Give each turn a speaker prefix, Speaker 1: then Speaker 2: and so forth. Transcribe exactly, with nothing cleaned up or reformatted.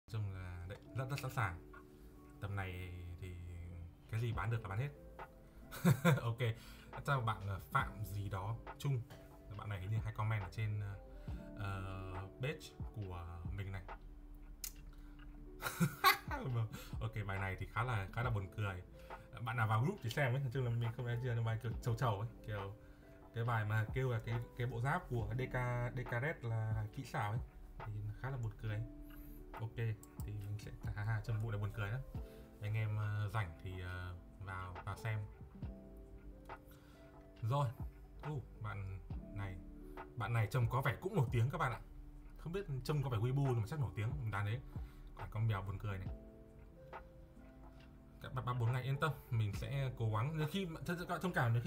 Speaker 1: Chung là đấy, rất rất sẵn sàng. Tầm này thì cái gì bán được là bán hết. Ok, chào bạn ờ, Phạm gì đó Trung. Bạn này hình như hay comment ở trên uh, page của mình này. Ok, bài này thì khá là khá là buồn cười. Bạn nào vào group thì xem ấy, nói chung là mình không nói chưa, bài kiểu trầu trầu ấy, kiểu cái bài mà kêu là cái cái bộ giáp của đê ca đê ca Red là kỹ xảo ấy thì khá là buồn cười. Ok, thì mình sẽ ha ha trong vụ này buồn cười đó. Anh em uh, rảnh thì uh, vào vào xem. Rồi, uh, bạn này bạn này trông có vẻ cũng nổi tiếng các bạn ạ. Không biết trông có vẻ Weibo nhưng mà chắc nổi tiếng đàn đấy. Còn con mèo buồn cười này. Các bạn ba bốn ngày yên tâm, mình sẽ cố gắng. Nếu khi thật sự các bạn thông cảm nếu